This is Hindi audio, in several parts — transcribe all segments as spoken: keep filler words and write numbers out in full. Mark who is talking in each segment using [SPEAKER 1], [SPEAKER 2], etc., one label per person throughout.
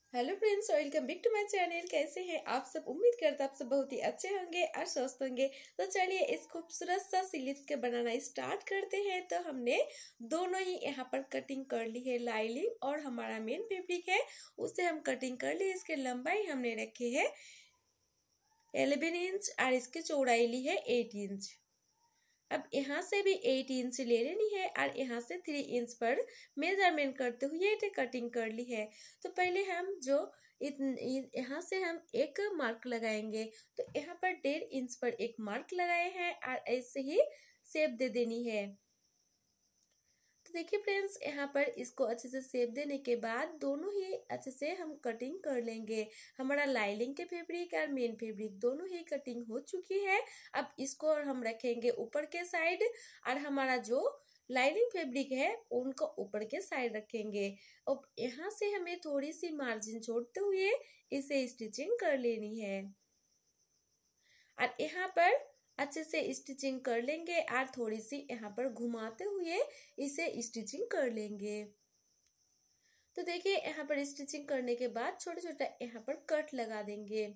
[SPEAKER 1] Hello friends, welcome back to my channel. कैसे हैं आप सब? उम्मीद करता आप सब बहुत ही अच्छे होंगे और स्वस्थ होंगे। तो चलिए इस खूबसूरत सा स्लीव्स के बनाना स्टार्ट करते हैं। तो हमने दोनों ही यहाँ पर कटिंग कर ली है, लाइनिंग और हमारा मेन फैब्रिक है उससे हम कटिंग कर ली। इसके लंबाई हमने रखी है इलेवन इंच और इसकी चौड़ाई ली है एट इंच। अब यहाँ से भी एट इंच ले लेनी है और यहाँ से थ्री इंच पर मेजरमेंट करते हुए ये कटिंग कर ली है। तो पहले हम जो यहाँ से हम एक मार्क लगाएंगे, तो यहाँ पर डेढ़ इंच पर एक मार्क लगाए हैं और ऐसे ही शेप दे देनी है। तो देखिए फ्रेंड्स, यहाँ पर इसको अच्छे से शेप देने के बाद दोनों ही अच्छे से हम कटिंग कर लेंगे। हमारा लाइनिंग के फैब्रिक और मेन फैब्रिक दोनों ही कटिंग हो चुकी है। अब इसको हम रखेंगे ऊपर के साइड और हमारा जो लाइनिंग फैब्रिक है उनको ऊपर के साइड रखेंगे। अब यहाँ से हमें थोड़ी सी मार्जिन छोड़ते हुए इसे स्टिचिंग कर लेनी है और यहाँ पर अच्छे से स्टिचिंग कर लेंगे और थोड़ी सी यहाँ पर घुमाते हुए इसे स्टिचिंग कर लेंगे। तो देखिए यहाँ पर स्टिचिंग करने के बाद छोटा छोटा यहाँ पर कट लगा देंगे।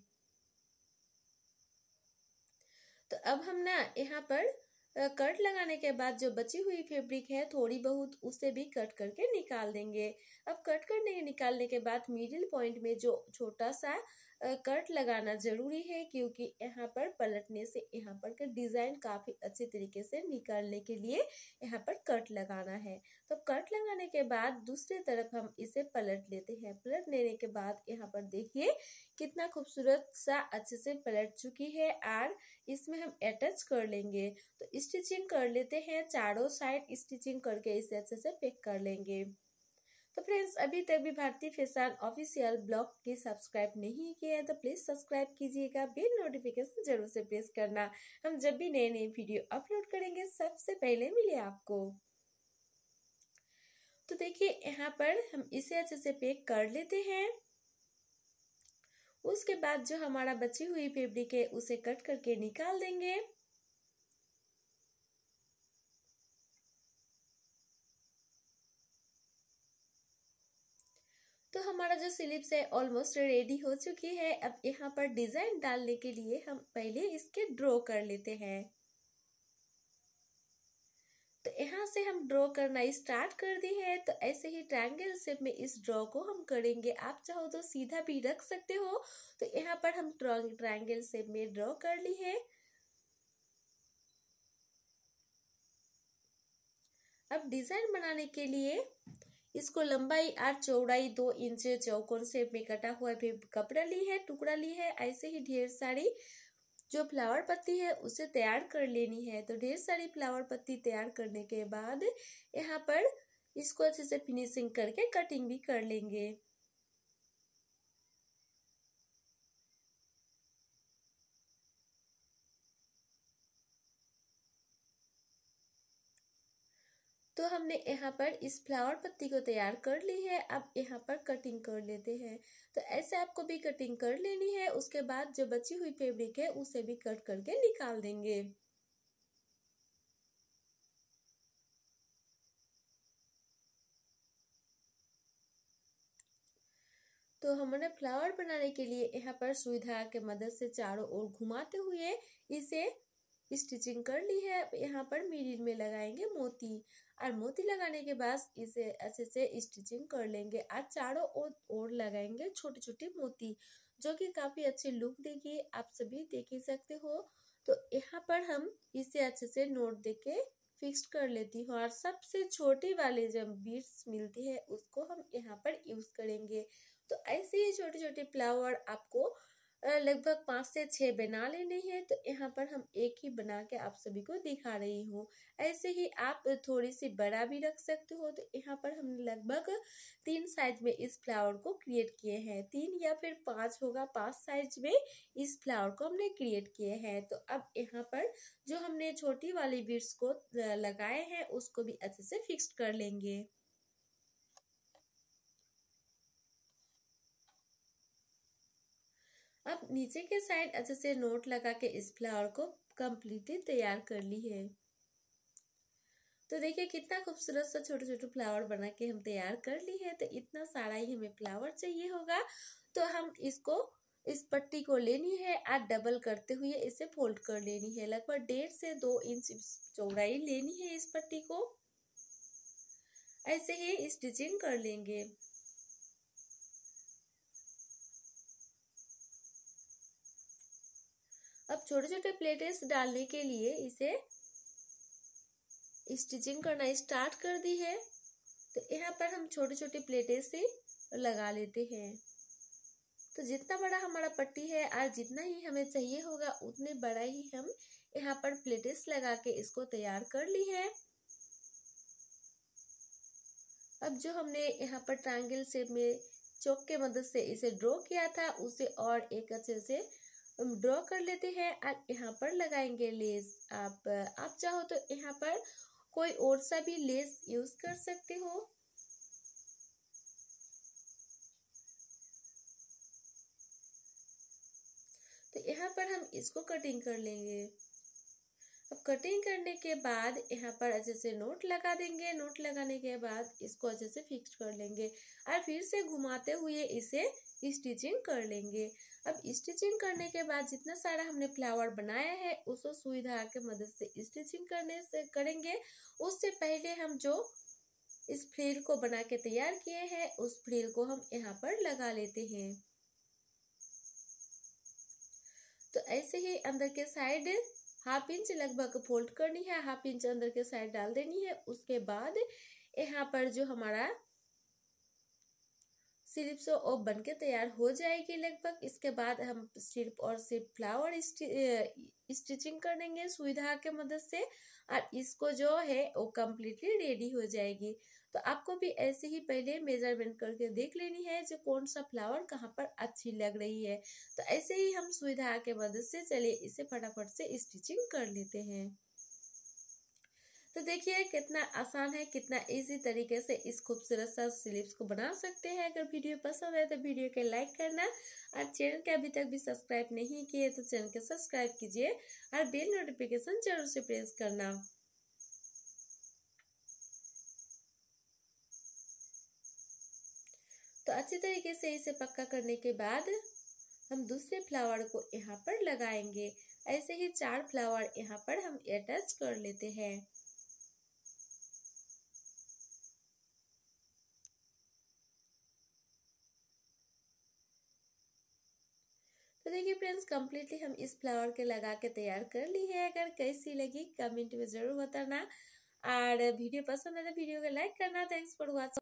[SPEAKER 1] तो अब हम ना यहाँ पर कट लगाने के बाद जो बची हुई फैब्रिक है थोड़ी बहुत उसे भी कट करके निकाल देंगे। अब कट करने के निकालने के बाद मिडिल पॉइंट में जो छोटा सा कट लगाना जरूरी है, क्योंकि यहाँ पर पलटने से यहाँ पर का डिजाइन काफी अच्छे तरीके से निकालने के लिए यहाँ पर कट लगाना है। तो कट लगाने के बाद दूसरी तरफ हम इसे पलट लेते हैं। पलट लेने के बाद यहाँ पर देखिए कितना खूबसूरत सा अच्छे से पलट चुकी है और इसमें हम अटैच कर लेंगे। तो स्टिचिंग कर लेते हैं, चारों साइड स्टिचिंग करके इसे अच्छे से पैक कर लेंगे। तो फ्रेंड्स, अभी तक भी भारतीय फैशन ऑफिशियल ब्लॉग की सब्सक्राइब नहीं किया है तो प्लीज सब्सक्राइब कीजिएगा, बेल नोटिफिकेशन जरूर से प्रेस करना। हम जब भी नए नए वीडियो अपलोड करेंगे सबसे पहले मिले आपको। तो देखिए यहाँ पर हम इसे अच्छे से पैक कर लेते हैं। उसके बाद जो हमारा बची हुई फैब्रिक है उसे कट करके निकाल देंगे। तो हमारा जो स्लीव्स है ऑलमोस्ट रेडी हो चुकी है। अब यहाँ पर डिजाइन डालने के लिए हम पहले इसके ड्रॉ कर लेते हैं। तो यहाँ से हम ड्रॉ करना स्टार्ट कर दी है। तो ऐसे ही ट्रायंगल शेप में इस ड्रॉ को हम करेंगे। आप चाहो तो सीधा भी रख सकते हो। तो यहाँ पर हम ट्रायंगल शेप में ड्रॉ कर ली है। अब डिजाइन बनाने के लिए इसको लंबाई और चौड़ाई दो इंच चौकोन शेप में कटा हुआ फिर कपड़ा ली है, टुकड़ा ली है। ऐसे ही ढेर सारी जो फ्लावर पत्ती है उसे तैयार कर लेनी है। तो ढेर सारी फ्लावर पत्ती तैयार करने के बाद यहाँ पर इसको अच्छे से फिनिशिंग करके कटिंग भी कर लेंगे। तो हमने यहाँ पर इस फ्लावर पत्ती को तैयार कर ली है। अब यहाँ पर कटिंग कर लेते हैं। तो ऐसे आपको भी कटिंग कर लेनी है। उसके बाद जो बची हुई फैब्रिक है उसे भी कट करके निकाल देंगे। तो हमने फ्लावर बनाने के लिए यहाँ पर सुई धागा के मदद से चारों ओर घुमाते हुए इसे स्टिचिंग कर ली है। यहाँ पर मिडिल में लगाएंगे मोती और मोती लगाने के बाद इसे अच्छे से स्टिचिंग कर लेंगे और चारों ओर ओर लगाएंगे छोटे छोटे मोती, जो कि काफी अच्छे लुक देगी। आप सभी देख ही सकते हो। तो यहाँ पर हम इसे अच्छे से नोट देके फिक्स कर लेती हूँ और सबसे छोटी वाली जब बीड्स मिलती है उसको हम यहाँ पर यूज करेंगे। तो ऐसे ही छोटे छोटे फ्लावर आपको लगभग पाँच से छः बना लेने हैं। तो यहाँ पर हम एक ही बना के आप सभी को दिखा रही हूँ। ऐसे ही आप थोड़ी सी बड़ा भी रख सकते हो। तो यहाँ पर हमने लगभग तीन साइज में इस फ्लावर को क्रिएट किए हैं, तीन या फिर पाँच होगा, पाँच साइज में इस फ्लावर को हमने क्रिएट किए हैं। तो अब यहाँ पर जो हमने छोटी वाली बीड्स को लगाए हैं उसको भी अच्छे से फिक्स कर लेंगे। अब नीचे के साइड अच्छे से नोट लगा के इस फ्लावर को कंप्लीटली तैयार कर ली है। तो देखिए कितना खूबसूरत सा छोटे छोटे फ्लावर बना के हम तैयार कर ली है। तो इतना सारा ही हमें फ्लावर चाहिए होगा। तो हम इसको इस पट्टी को लेनी है और डबल करते हुए इसे फोल्ड कर लेनी है। लगभग डेढ़ से दो इंच चौड़ाई लेनी है इस पट्टी को। ऐसे ही स्टिचिंग कर लेंगे। अब छोटे छोटे प्लेट्स डालने के लिए इसे स्टिचिंग करना स्टार्ट कर दी है। तो यहाँ पर हम छोटे छोटे प्लेटें से लगा लेते हैं। तो जितना बड़ा हमारा पट्टी है और जितना ही हमें चाहिए होगा उतने बड़ा ही हम यहाँ पर प्लेटेस लगा के इसको तैयार कर ली है। अब जो हमने यहाँ पर ट्रायंगल शेप में चौक के मदद से इसे ड्रॉ किया था उसे और एक अच्छे से ड्रॉ कर लेते हैं और यहाँ पर लगाएंगे लेस। आप आप चाहो तो यहाँ पर कोई और सा भी लेस यूज कर सकते हो। तो यहाँ पर हम इसको कटिंग कर लेंगे। अब कटिंग करने के बाद यहाँ पर अच्छे से नोट लगा देंगे। नोट लगाने के बाद इसको अच्छे से फिक्स कर लेंगे और फिर से घुमाते हुए इसे स्टिचिंग कर लेंगे। अब स्टिचिंग करने के बाद जितना सारा हमने फ्लावर बनाया है उसको सुई धागे की मदद से स्टिचिंग करने से करेंगे। उससे पहले हम जो इस फ्रिल को बना के तैयार किए हैं उस फ्रिल को हम यहाँ पर लगा लेते हैं। तो ऐसे ही अंदर के साइड हाफ इंच लगभग फोल्ड करनी है, हाफ इंच अंदर के साइड डाल देनी है। उसके बाद यहाँ पर जो हमारा सिर्फ सो और बन के तैयार हो जाएगी लगभग। इसके बाद हम सिर्फ और सिर्फ फ्लावर स्टिचिंग कर देंगे सुई धागे की मदद से और इसको जो है वो कम्प्लीटली रेडी हो जाएगी। तो आपको भी ऐसे ही पहले मेजरमेंट करके देख लेनी है जो कौन सा फ्लावर कहाँ पर अच्छी लग रही है। तो ऐसे ही हम सुई धागे की मदद से चलिए इसे फटाफट से स्टिचिंग कर लेते हैं। तो देखिए कितना आसान है, कितना इजी तरीके से इस खूबसूरत सा स्लीव्स को बना सकते हैं। अगर वीडियो पसंद है तो वीडियो के लाइक करना और चैनल के अभी तक भी सब्सक्राइब नहीं किए तो चैनल के सब्सक्राइब कीजिए और बेल नोटिफिकेशन जरूर से प्रेस करना। तो अच्छी तरीके से इसे पक्का करने के बाद हम दूसरे फ्लावर को यहाँ पर लगाएंगे। ऐसे ही चार फ्लावर यहाँ पर हम अटैच कर लेते हैं। तो देखिए फ्रेंड्स कंप्लीटली हम इस फ्लावर के लगा के तैयार कर ली है। अगर कैसी लगी कमेंट में जरूर बताना और वीडियो पसंद है तो वीडियो को लाइक करना। Thanks for watching.